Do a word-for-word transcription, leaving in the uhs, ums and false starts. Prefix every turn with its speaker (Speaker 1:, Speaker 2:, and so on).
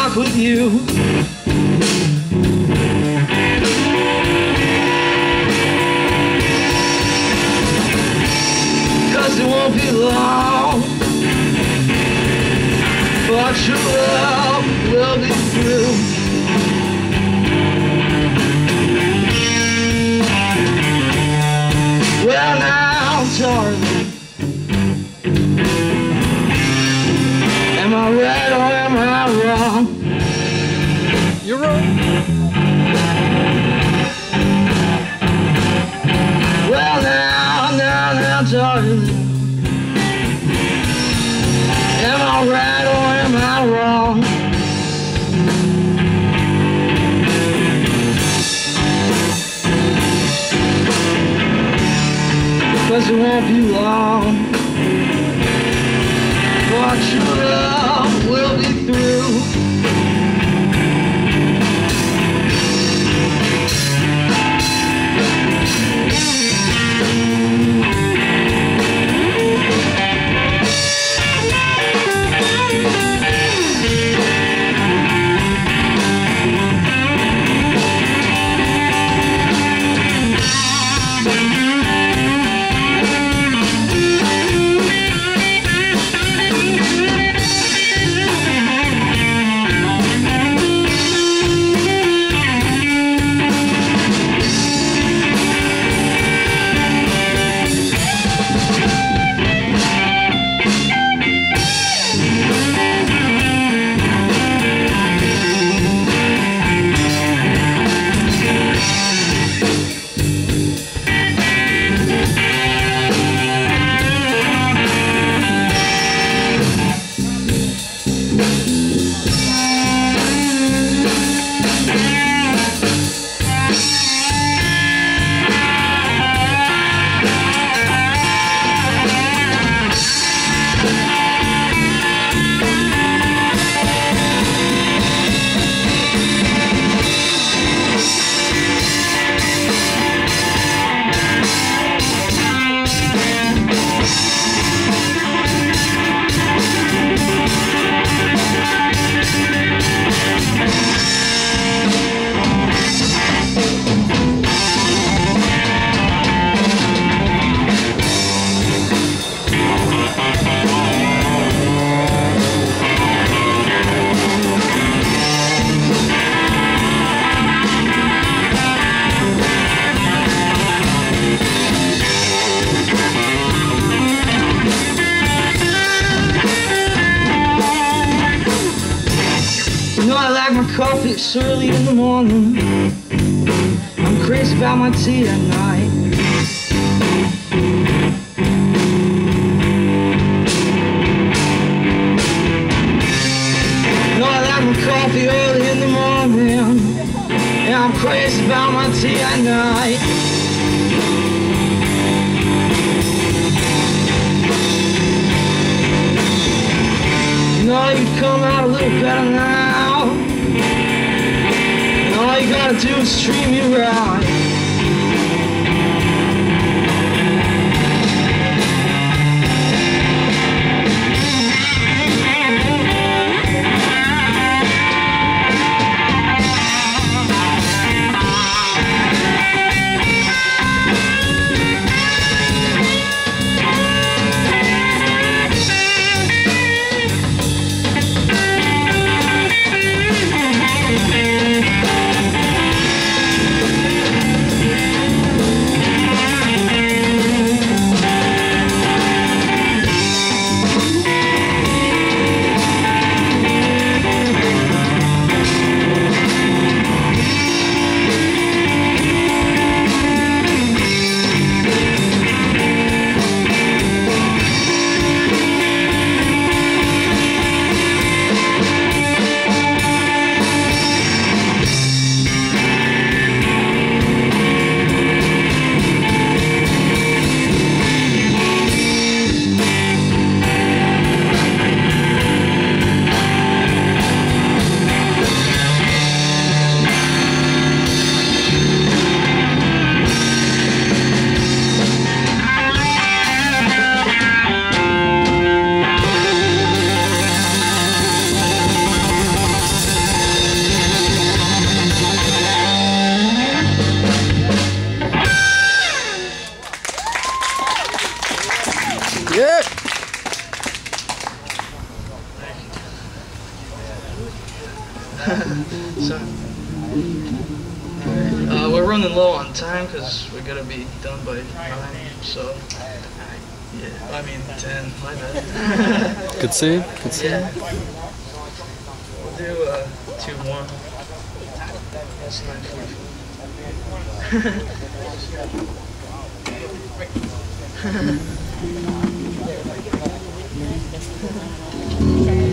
Speaker 1: talk with you. Cause it won't be long, but your love will be through. Well now, darling, am I right or am I wrong?
Speaker 2: You're wrong.
Speaker 1: Well now, now, now, darling, am I right or am I wrong? Cause it won't be long, but your love will be through. Coffee it's early in the morning. I'm crazy about my tea at night. No, I like my coffee early in the morning, and I'm crazy about my tea at night. You know you'd come out a little better now. All you gotta do is treat me right. Uh, we're running low on time because we're gonna be done by nine. So, yeah, I mean ten. My bad.
Speaker 2: Good save. Good save.
Speaker 1: Yeah. We'll do uh, two more. That's nine forty-four.